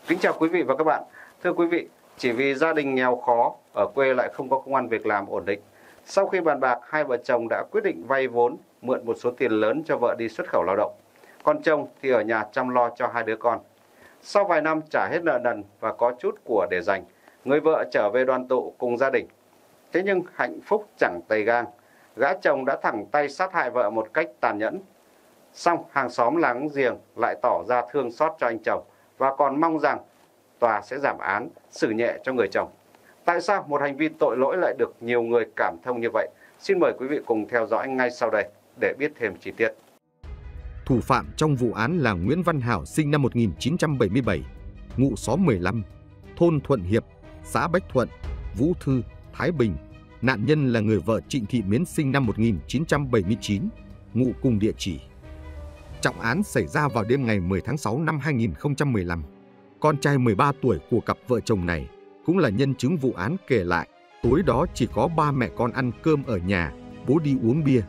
Kính chào quý vị và các bạn. Thưa quý vị, chỉ vì gia đình nghèo khó, ở quê lại không có công ăn việc làm ổn định. Sau khi bàn bạc, hai vợ chồng đã quyết định vay vốn, mượn một số tiền lớn cho vợ đi xuất khẩu lao động. Còn chồng thì ở nhà chăm lo cho hai đứa con. Sau vài năm trả hết nợ nần và có chút của để dành, người vợ trở về đoàn tụ cùng gia đình. Thế nhưng hạnh phúc chẳng tày gang, gã chồng đã thẳng tay sát hại vợ một cách tàn nhẫn. Song hàng xóm láng giềng lại tỏ ra thương xót cho anh chồng và còn mong rằng tòa sẽ giảm án, xử nhẹ cho người chồng. Tại sao một hành vi tội lỗi lại được nhiều người cảm thông như vậy? Xin mời quý vị cùng theo dõi ngay sau đây để biết thêm chi tiết. Thủ phạm trong vụ án là Nguyễn Văn Hảo sinh năm 1977, ngụ xóm 15, thôn Thuận Hiệp, xã Bách Thuận, Vũ Thư, Thái Bình. Nạn nhân là người vợ Trịnh Thị Miến sinh năm 1979, ngụ cùng địa chỉ. Trọng án xảy ra vào đêm ngày 10 tháng 6 năm 2015. Con trai 13 tuổi của cặp vợ chồng này cũng là nhân chứng vụ án kể lại, tối đó chỉ có ba mẹ con ăn cơm ở nhà, bố đi uống bia.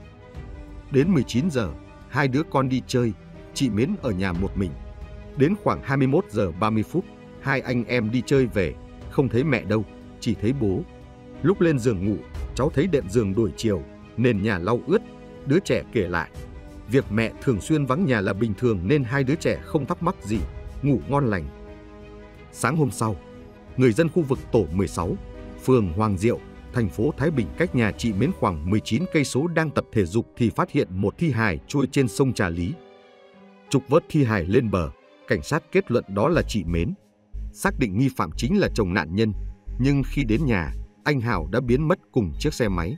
Đến 19 giờ, hai đứa con đi chơi, chị Miến ở nhà một mình. Đến khoảng 21 giờ 30 phút, hai anh em đi chơi về, không thấy mẹ đâu, chỉ thấy bố. Lúc lên giường ngủ, cháu thấy đệm giường đổi chiều, nền nhà lau ướt. Đứa trẻ kể lại, việc mẹ thường xuyên vắng nhà là bình thường nên hai đứa trẻ không thắc mắc gì, ngủ ngon lành. Sáng hôm sau, người dân khu vực tổ 16, phường Hoàng Diệu, thành phố Thái Bình cách nhà chị Miến khoảng 19 cây số đang tập thể dục thì phát hiện một thi hài trôi trên sông Trà Lý. Trục vớt thi hài lên bờ, cảnh sát kết luận đó là chị Miến. Xác định nghi phạm chính là chồng nạn nhân, nhưng khi đến nhà, anh Hảo đã biến mất cùng chiếc xe máy.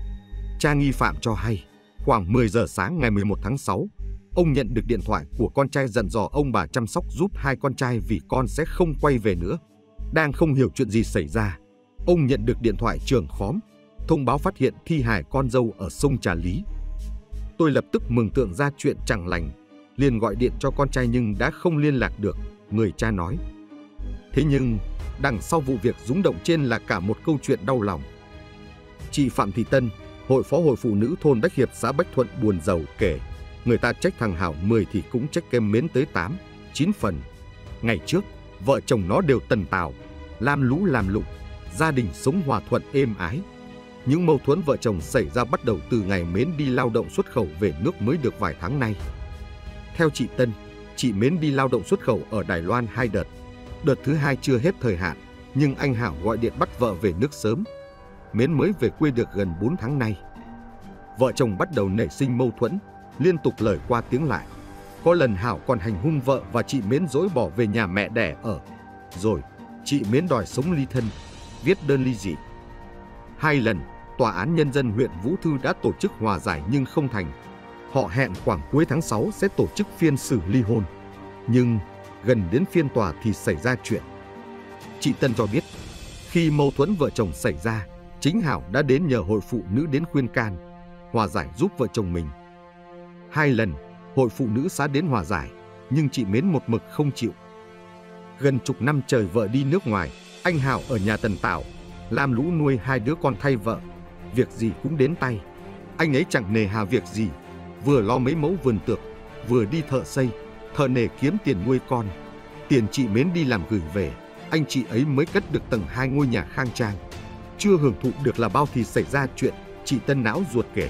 Cha nghi phạm cho hay, khoảng 10 giờ sáng ngày 11 tháng 6, ông nhận được điện thoại của con trai dặn dò ông bà chăm sóc giúp hai con trai vì con sẽ không quay về nữa. Đang không hiểu chuyện gì xảy ra, ông nhận được điện thoại trưởng khóm, thông báo phát hiện thi hài con dâu ở sông Trà Lý. Tôi lập tức mường tượng ra chuyện chẳng lành, liền gọi điện cho con trai nhưng đã không liên lạc được, người cha nói. Thế nhưng, đằng sau vụ việc rúng động trên là cả một câu chuyện đau lòng. Chị Phạm Thị Tân, hội phó hội phụ nữ thôn Đách Hiệp, xã Bách Thuận buồn rầu kể, người ta trách thằng Hảo 10 thì cũng trách kem Miến tới 8, 9 phần. Ngày trước, vợ chồng nó đều tần tảo, lam lũ làm lụng, gia đình sống hòa thuận êm ái. Những mâu thuẫn vợ chồng xảy ra bắt đầu từ ngày Miến đi lao động xuất khẩu về nước mới được vài tháng nay. Theo chị Tân, chị Miến đi lao động xuất khẩu ở Đài Loan 2 đợt. Đợt thứ 2 chưa hết thời hạn, nhưng anh Hảo gọi điện bắt vợ về nước sớm. Miến mới về quê được gần 4 tháng nay. Vợ chồng bắt đầu nảy sinh mâu thuẫn, liên tục lời qua tiếng lại. Có lần Hảo còn hành hung vợ và chị Miến dỗi bỏ về nhà mẹ đẻ ở. Rồi, chị Miến đòi sống ly thân, viết đơn ly dị. 2 lần, Tòa án Nhân dân huyện Vũ Thư đã tổ chức hòa giải nhưng không thành. Họ hẹn khoảng cuối tháng 6 sẽ tổ chức phiên xử ly hôn. Nhưng gần đến phiên tòa thì xảy ra chuyện. Chị Tân cho biết, khi mâu thuẫn vợ chồng xảy ra, chính Hảo đã đến nhờ hội phụ nữ đến khuyên can, hòa giải giúp vợ chồng mình. 2 lần, hội phụ nữ xã đến hòa giải, nhưng chị Miến một mực không chịu. Gần chục năm trời vợ đi nước ngoài, anh Hảo ở nhà tần tảo, lam lũ nuôi hai đứa con thay vợ, việc gì cũng đến tay. Anh ấy chẳng nề hà việc gì, vừa lo mấy mẫu vườn tược, vừa đi thợ xây, thợ nề kiếm tiền nuôi con. Tiền chị Miến đi làm gửi về, anh chị ấy mới cất được tầng 2 ngôi nhà khang trang. Chưa hưởng thụ được là bao thì xảy ra chuyện, chị Tân não ruột kể.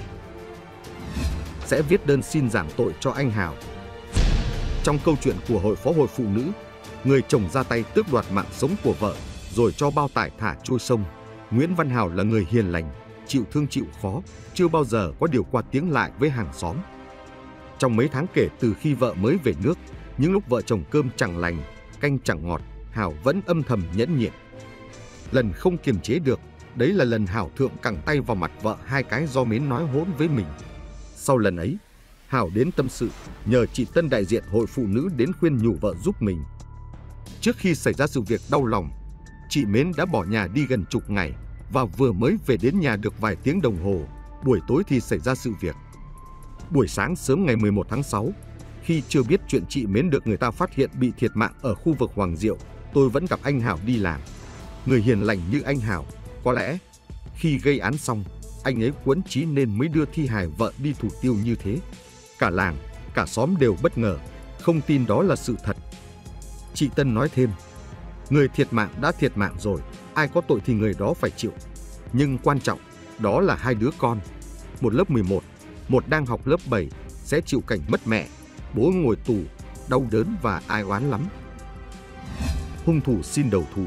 Sẽ viết đơn xin giảm tội cho anh Hảo. Trong câu chuyện của hội phó hội phụ nữ, người chồng ra tay tước đoạt mạng sống của vợ, rồi cho bao tải thả trôi sông. Nguyễn Văn Hảo là người hiền lành, chịu thương chịu khó, chưa bao giờ có điều qua tiếng lại với hàng xóm. Trong mấy tháng kể từ khi vợ mới về nước, những lúc vợ chồng cơm chẳng lành, canh chẳng ngọt, Hảo vẫn âm thầm nhẫn nhịn. Lần không kiềm chế được, đấy là lần Hảo thượng cẳng tay vào mặt vợ 2 cái do Miến nói hỗn với mình. Sau lần ấy, Hảo đến tâm sự, nhờ chị Tân đại diện hội phụ nữ đến khuyên nhủ vợ giúp mình. Trước khi xảy ra sự việc đau lòng, chị Miến đã bỏ nhà đi gần chục ngày và vừa mới về đến nhà được vài tiếng đồng hồ, buổi tối thì xảy ra sự việc. Buổi sáng sớm ngày 11 tháng 6, khi chưa biết chuyện chị Miến được người ta phát hiện bị thiệt mạng ở khu vực Hoàng Diệu, tôi vẫn gặp anh Hảo đi làm. Người hiền lành như anh Hảo, có lẽ khi gây án xong, anh ấy quẫn trí nên mới đưa thi hài vợ đi thủ tiêu như thế. Cả làng, cả xóm đều bất ngờ, không tin đó là sự thật. Chị Tân nói thêm, Người thiệt mạng đã thiệt mạng rồi, ai có tội thì người đó phải chịu. Nhưng quan trọng, đó là hai đứa con. Một lớp 11, một đang học lớp 7, sẽ chịu cảnh mất mẹ, bố ngồi tù, đau đớn và ai oán lắm. Hung thủ xin đầu thú.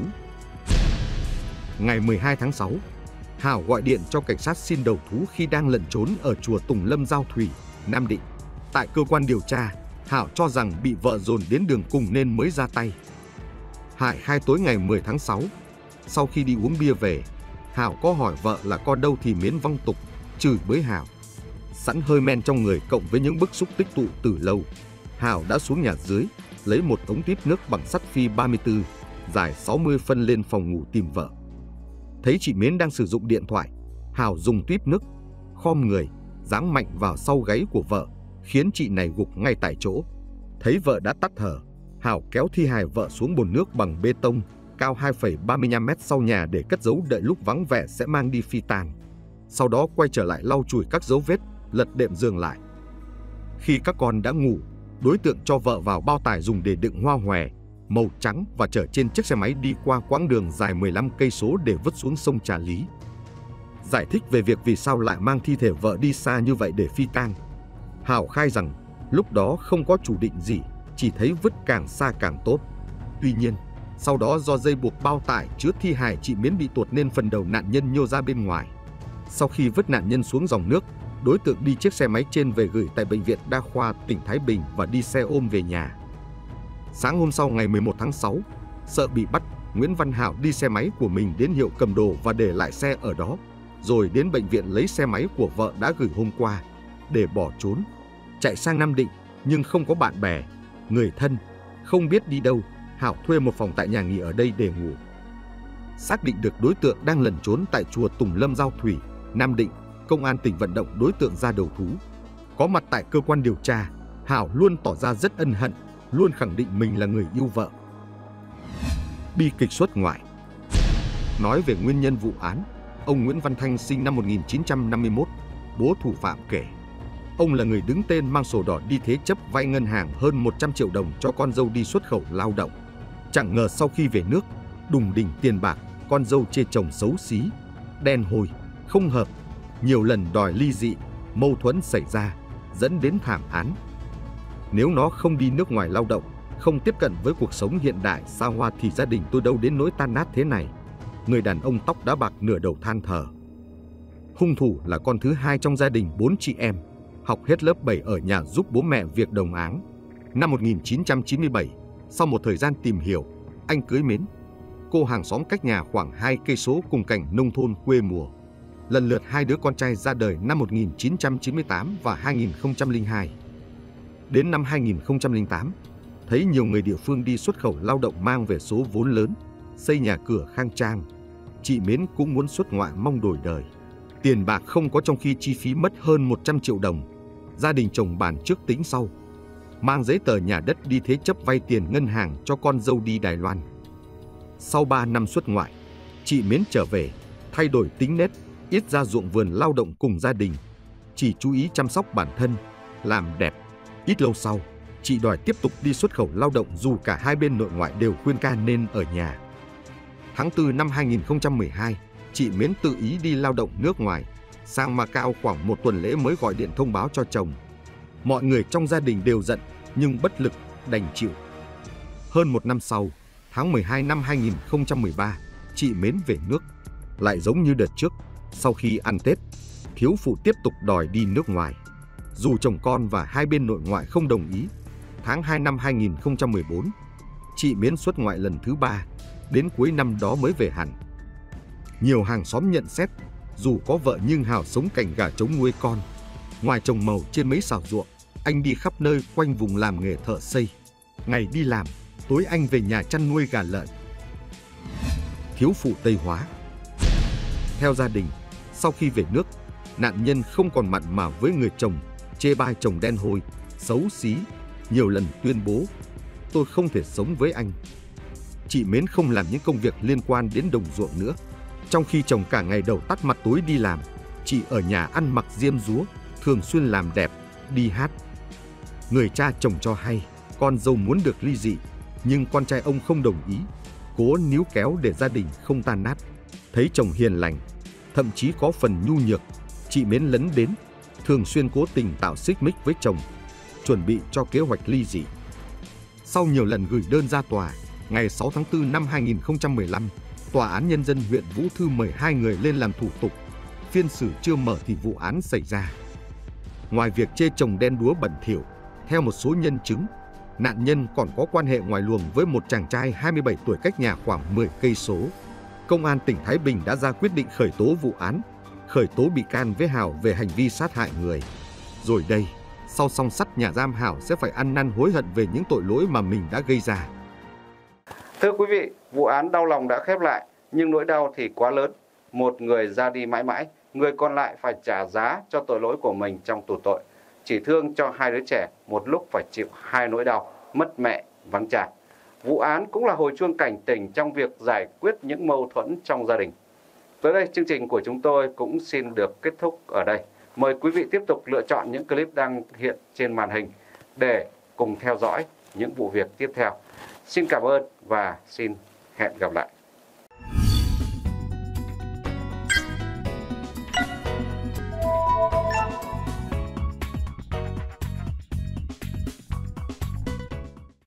Ngày 12 tháng 6, Hảo gọi điện cho cảnh sát xin đầu thú khi đang lẩn trốn ở chùa Tùng Lâm Giao Thủy, Nam Định. Tại cơ quan điều tra, Hảo cho rằng bị vợ dồn đến đường cùng nên mới ra tay. Hại khai tối ngày 10 tháng 6, sau khi đi uống bia về, Hảo có hỏi vợ là con đâu thì Miến văng tục, chửi bới Hảo. Sẵn hơi men trong người cộng với những bức xúc tích tụ từ lâu, Hảo đã xuống nhà dưới, lấy một ống tuyếp nước bằng sắt phi 34, dài 60 phân lên phòng ngủ tìm vợ. Thấy chị Miến đang sử dụng điện thoại, Hảo dùng tuyếp nước, khom người, giáng mạnh vào sau gáy của vợ, khiến chị này gục ngay tại chỗ. Thấy vợ đã tắt thở, Hảo kéo thi hài vợ xuống bồn nước bằng bê tông, cao 2,35 mét sau nhà để cất giấu đợi lúc vắng vẻ sẽ mang đi phi tang. Sau đó quay trở lại lau chùi các dấu vết, lật đệm giường lại. Khi các con đã ngủ, đối tượng cho vợ vào bao tải dùng để đựng hoa hòe màu trắng và chở trên chiếc xe máy đi qua quãng đường dài 15 cây số để vứt xuống sông Trà Lý. Giải thích về việc vì sao lại mang thi thể vợ đi xa như vậy để phi tang, Hảo khai rằng lúc đó không có chủ định gì, chỉ thấy vứt càng xa càng tốt. Tuy nhiên, sau đó do dây buộc bao tải chứa thi hài chị Miến bị tuột nên phần đầu nạn nhân nhô ra bên ngoài. Sau khi vứt nạn nhân xuống dòng nước, đối tượng đi chiếc xe máy trên về gửi tại Bệnh viện Đa khoa tỉnh Thái Bình và đi xe ôm về nhà. Sáng hôm sau ngày 11 tháng 6, sợ bị bắt, Nguyễn Văn Hảo đi xe máy của mình đến hiệu cầm đồ và để lại xe ở đó, rồi đến bệnh viện lấy xe máy của vợ đã gửi hôm qua để bỏ trốn. Chạy sang Nam Định nhưng không có bạn bè, người thân, không biết đi đâu, Hảo thuê một phòng tại nhà nghỉ ở đây để ngủ. Xác định được đối tượng đang lẩn trốn tại chùa Tùng Lâm Giao Thủy, Nam Định, công an tỉnh vận động đối tượng ra đầu thú. Có mặt tại cơ quan điều tra, Hảo luôn tỏ ra rất ân hận, luôn khẳng định mình là người yêu vợ. Bi kịch xuất ngoại. Nói về nguyên nhân vụ án, ông Nguyễn Văn Thanh sinh năm 1951, bố thủ phạm kể. Ông là người đứng tên mang sổ đỏ đi thế chấp vay ngân hàng hơn 100 triệu đồng cho con dâu đi xuất khẩu lao động. Chẳng ngờ sau khi về nước, đùng đỉnh tiền bạc, con dâu chê chồng xấu xí, đen hôi, không hợp, nhiều lần đòi ly dị, mâu thuẫn xảy ra, dẫn đến thảm án. Nếu nó không đi nước ngoài lao động, không tiếp cận với cuộc sống hiện đại xa hoa thì gia đình tôi đâu đến nỗi tan nát thế này. Người đàn ông tóc đã bạc nửa đầu than thở. Hung thủ là con thứ hai trong gia đình 4 chị em, học hết lớp 7 ở nhà giúp bố mẹ việc đồng áng. Năm 1997, sau một thời gian tìm hiểu, anh cưới Mến, cô hàng xóm cách nhà khoảng 2 cây số cùng cảnh nông thôn quê mùa. Lần lượt hai đứa con trai ra đời năm 1998 và 2002. Đến năm 2008, thấy nhiều người địa phương đi xuất khẩu lao động mang về số vốn lớn, xây nhà cửa khang trang, chị Mến cũng muốn xuất ngoại mong đổi đời. Tiền bạc không có trong khi chi phí mất hơn 100 triệu đồng. Gia đình chồng bàn trước tính sau, mang giấy tờ nhà đất đi thế chấp vay tiền ngân hàng cho con dâu đi Đài Loan. Sau 3 năm xuất ngoại, chị Mến trở về, thay đổi tính nết, ít ra ruộng vườn lao động cùng gia đình, chỉ chú ý chăm sóc bản thân, làm đẹp. Ít lâu sau, chị đòi tiếp tục đi xuất khẩu lao động dù cả hai bên nội ngoại đều khuyên can nên ở nhà. Tháng 4 năm 2012, chị Mến tự ý đi lao động nước ngoài, sang Macau khoảng một tuần lễ mới gọi điện thông báo cho chồng. Mọi người trong gia đình đều giận nhưng bất lực, đành chịu. Hơn một năm sau, tháng 12 năm 2013, chị Mến về nước. Lại giống như đợt trước, sau khi ăn Tết, thiếu phụ tiếp tục đòi đi nước ngoài. Dù chồng con và hai bên nội ngoại không đồng ý, tháng 2 năm 2014, chị Mến xuất ngoại lần thứ 3, đến cuối năm đó mới về hẳn. Nhiều hàng xóm nhận xét, dù có vợ nhưng Hảo sống cảnh gà trống nuôi con. Ngoài trồng màu trên mấy sào ruộng, anh đi khắp nơi quanh vùng làm nghề thợ xây. Ngày đi làm, tối anh về nhà chăn nuôi gà lợn. Thiếu phụ Tây Hóa. Theo gia đình, sau khi về nước, nạn nhân không còn mặn mà với người chồng, chê bai chồng đen hôi, xấu xí, nhiều lần tuyên bố, tôi không thể sống với anh. Chị Mến không làm những công việc liên quan đến đồng ruộng nữa. Trong khi chồng cả ngày đầu tắt mặt tối đi làm, chị ở nhà ăn mặc diêm dúa, thường xuyên làm đẹp, đi hát. Người cha chồng cho hay, con dâu muốn được ly dị, nhưng con trai ông không đồng ý. cố níu kéo để gia đình không tan nát. Thấy chồng hiền lành, thậm chí có phần nhu nhược, chị Mến lấn đến, thường xuyên cố tình tạo xích mích với chồng, chuẩn bị cho kế hoạch ly dị. Sau nhiều lần gửi đơn ra tòa, ngày 6 tháng 4 năm 2015, Tòa án Nhân dân huyện Vũ Thư mời hai người lên làm thủ tục. Phiên xử chưa mở thì vụ án xảy ra. Ngoài việc chê chồng đen đúa bẩn thỉu, theo một số nhân chứng, nạn nhân còn có quan hệ ngoài luồng với một chàng trai 27 tuổi cách nhà khoảng 10 cây số. Công an tỉnh Thái Bình đã ra quyết định khởi tố vụ án, khởi tố bị can với Hào về hành vi sát hại người. Rồi đây, sau song sắt nhà giam, Hào sẽ phải ăn năn hối hận về những tội lỗi mà mình đã gây ra. Thưa quý vị, vụ án đau lòng đã khép lại, nhưng nỗi đau thì quá lớn. Một người ra đi mãi mãi, người còn lại phải trả giá cho tội lỗi của mình trong tù tội. Chỉ thương cho hai đứa trẻ một lúc phải chịu hai nỗi đau, mất mẹ, vắng cha. Vụ án cũng là hồi chuông cảnh tỉnh trong việc giải quyết những mâu thuẫn trong gia đình. Tới đây, chương trình của chúng tôi cũng xin được kết thúc ở đây. Mời quý vị tiếp tục lựa chọn những clip đang hiện trên màn hình để cùng theo dõi những vụ việc tiếp theo. Xin cảm ơn và xin hẹn gặp lại.